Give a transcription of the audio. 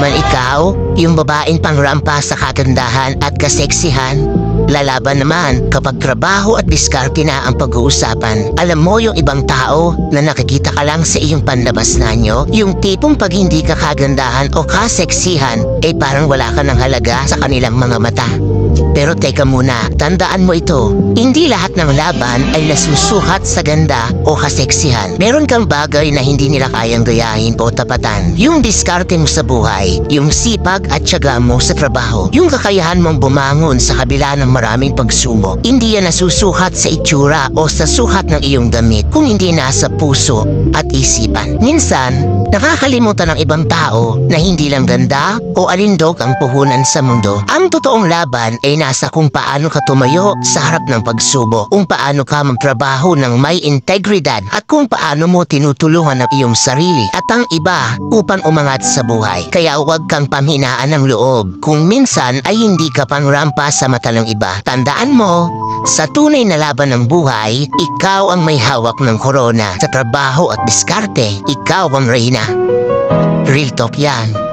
naman ikaw, yung babaeng pangrampa sa kagandahan at kaseksihan. Lalaban naman kapag trabaho at diskarte na ang pag-uusapan. Alam mo yung ibang tao na nakikita ka lang sa iyong panlabas na nyo, yung tipong pag hindi ka kagandahan o kaseksihan, parang wala ka ng halaga sa kanilang mga mata. Pero teka muna, tandaan mo ito, hindi lahat ng laban ay nasusukat sa ganda o kaseksihan. Meron kang bagay na hindi nila kayang gayahin o tapatan. Yung diskarte mo sa buhay, yung sipag at tiyaga mo sa trabaho, yung kakayahan mong bumangon sa kabila ng maraming pagsubok. Hindi yan nasusukat sa itsura o sa sukat ng iyong damit kung hindi nasa puso at isipan. Minsan, nakakalimutan ng ibang tao na hindi lang ganda o alindog ang puhunan sa mundo. Ang totoong laban ay nasa kung paano ka tumayo sa harap ng pagsubok, kung paano ka magtrabaho ng may integridad at kung paano mo tinutulungan ang iyong sarili at ang iba upang umangat sa buhay. Kaya huwag kang pamhinaan ng loob kung minsan ay hindi ka pangrampa sa mata ng iba. Tandaan mo, sa tunay na laban ng buhay, ikaw ang may hawak ng korona. Sa trabaho at diskarte, ikaw ang reyna. Real talk yan.